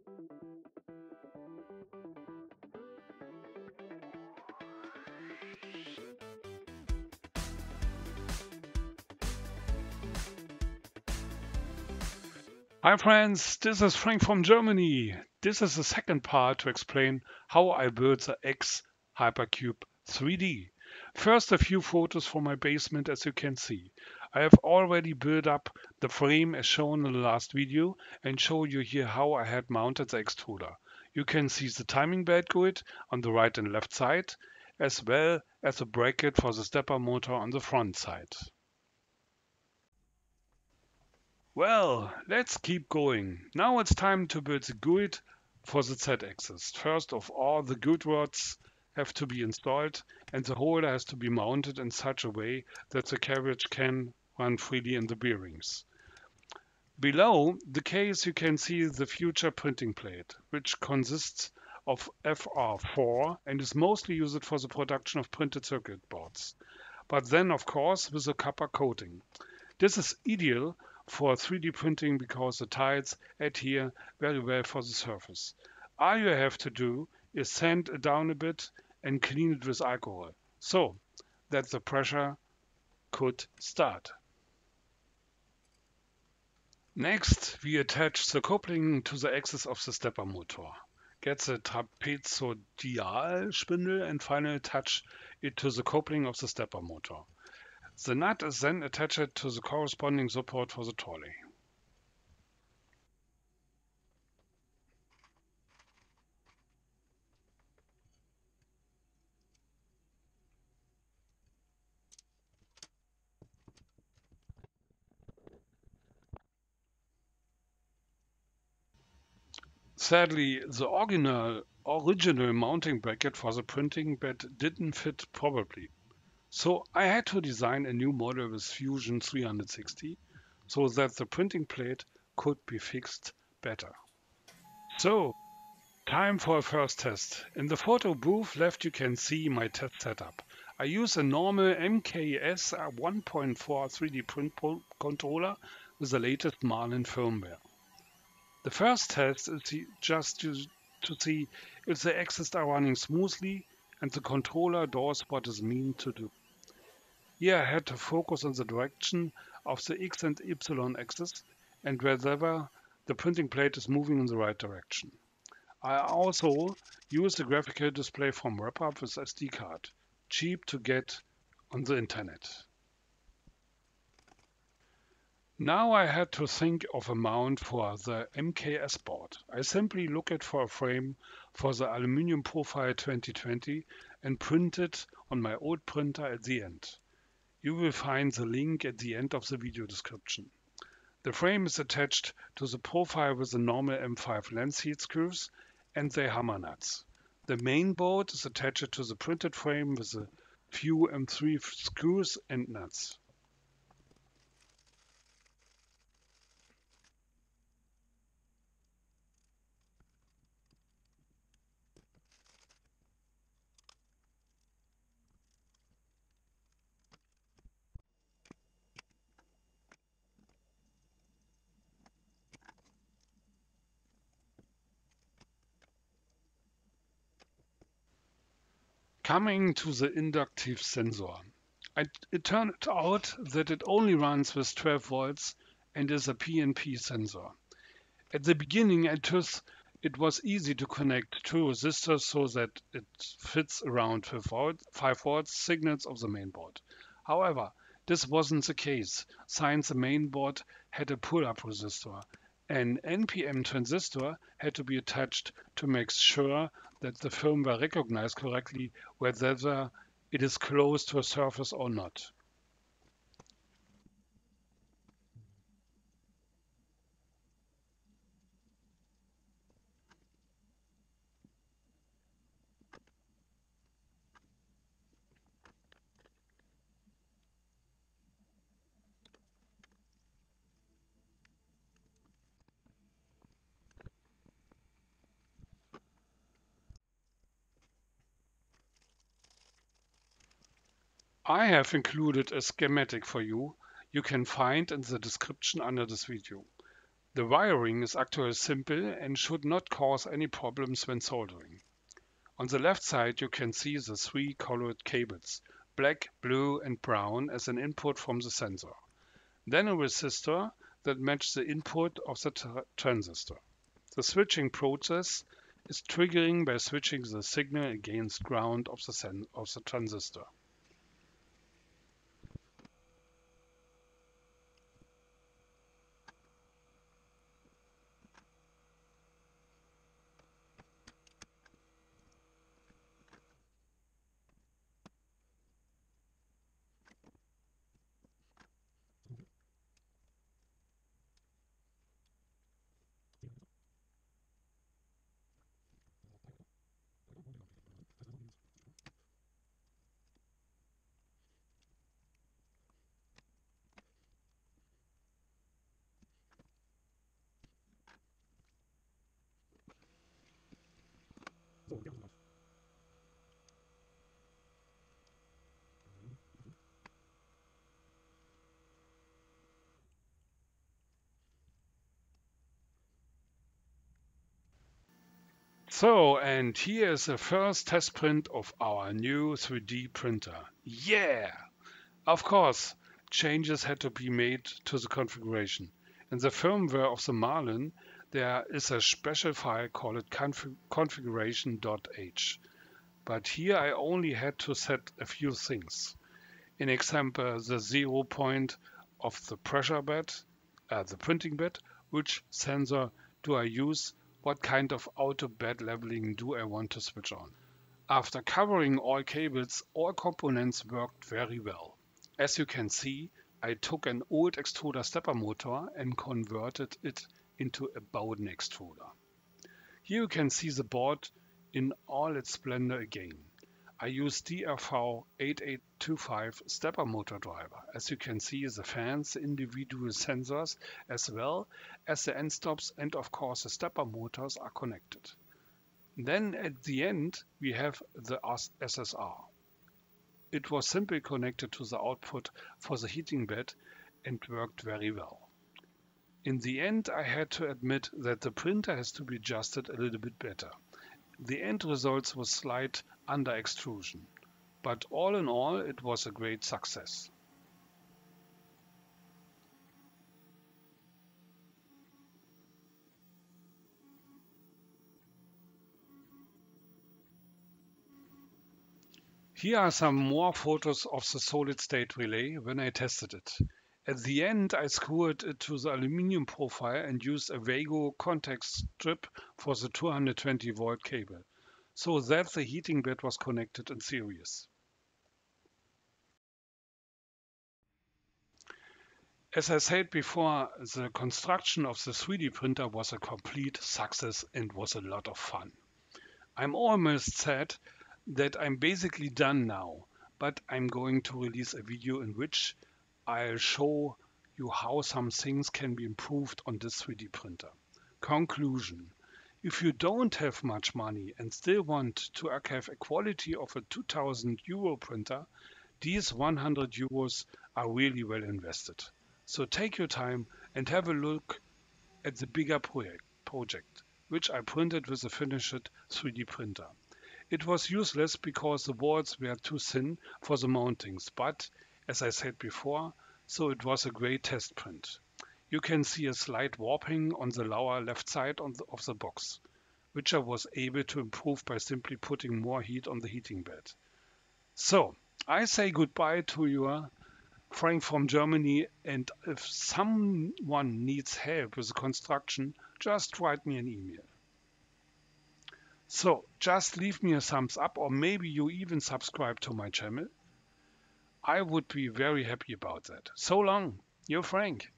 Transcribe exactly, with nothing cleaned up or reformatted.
Hi friends, this is Frank from Germany. This is the second part to explain how I built the X Hypercube three D. First, a few photos from my basement. As you can see, I have already built up the frame as shown in the last video and show you here how I had mounted the extruder. You can see the timing belt grid on the right and left side, as well as a bracket for the stepper motor on the front side. Well, let's keep going. Now it's time to build the grid for the Z-axis. First of all, the grid rods have to be installed and the holder has to be mounted in such a way that the carriage can run freely in the bearings. Below the case you can see the future printing plate, which consists of F R four and is mostly used for the production of printed circuit boards. But then of course with a copper coating. This is ideal for three D printing because the tiles adhere very well for the surface. All you have to do is sand it down a bit and clean it with alcohol so that the pressure could start. Next, we attach the coupling to the axis of the stepper motor. Get the trapezoidal spindle and finally attach it to the coupling of the stepper motor. The nut is then attached to the corresponding support for the trolley. Sadly, the original, original mounting bracket for the printing bed didn't fit properly. So I had to design a new model with Fusion three sixty so that the printing plate could be fixed better. So, time for a first test. In the photo booth left you can see my test setup. I use a normal M K S one point four three D print controller with the latest Marlin firmware. The first test is just to, to see if the axes are running smoothly and the controller does what it means to do. Here I had to focus on the direction of the X and Y axis and whether the printing plate is moving in the right direction. I also used a graphical display from WrapUp with S D card, cheap to get on the internet. Now I had to think of a mount for the M K S board. I simply looked for a frame for the Aluminium Profile twenty twenty and printed on my old printer at the end. You will find the link at the end of the video description. The frame is attached to the profile with the normal M five lens heat screws and the hammer nuts. The main board is attached to the printed frame with a few M three screws and nuts. Coming to the inductive sensor. I, it turned out that it only runs with twelve volts and is a P N P sensor. At the beginning I thought it was easy to connect two resistors so that it fits around five volts signals of the mainboard. However, this wasn't the case, since the mainboard had a pull-up resistor. An N P M transistor had to be attached to make sure that the firmware recognized correctly whether it is close to a surface or not. I have included a schematic for you, you can find in the description under this video. The wiring is actually simple and should not cause any problems when soldering. On the left side you can see the three colored cables, black, blue and brown, as an input from the sensor. Then a resistor that matches the input of the tra transistor. The switching process is triggering by switching the signal against ground of the, sen of the transistor. So, and here is the first test print of our new three D printer. Yeah! Of course, changes had to be made to the configuration. In the firmware of the Marlin, there is a special file called config configuration.h. But here I only had to set a few things. In example, the zero point of the pressure bed, uh, the printing bed, which sensor do I use, what kind of auto bed leveling do I want to switch on. After covering all cables, all components worked very well. As you can see, I took an old extruder stepper motor and converted it into a Bowden extruder. Here you can see the board in all its splendor again. I use D R V eight eight two five stepper motor driver. As you can see, the fans, the individual sensors, as well as the end stops and of course the stepper motors are connected. Then at the end we have the S S R. It was simply connected to the output for the heating bed and worked very well. In the end I had to admit that the printer has to be adjusted a little bit better. The end results was slight under extrusion, but all in all it was a great success. Here are some more photos of the solid state relay when I tested it. At the end I screwed it to the aluminum profile and used a Wago contact strip for the two hundred twenty volt cable, so that the heating bed was connected in series. As I said before, the construction of the three D printer was a complete success and was a lot of fun. I'm almost sad that I'm basically done now, but I'm going to release a video in which I'll show you how some things can be improved on this three D printer. Conclusion. If you don't have much money and still want to have a quality of a two thousand euro printer, these one hundred euros are really well invested. So take your time and have a look at the bigger project, project which I printed with a finished three D printer. It was useless because the walls were too thin for the mountings, but as I said before, so it was a great test print. You can see a slight warping on the lower left side on the, of the box, which I was able to improve by simply putting more heat on the heating bed. So, I say goodbye to you, Frank from Germany, and if someone needs help with the construction, just write me an email. So, just leave me a thumbs up or maybe you even subscribe to my channel. I would be very happy about that. So long, your Frank.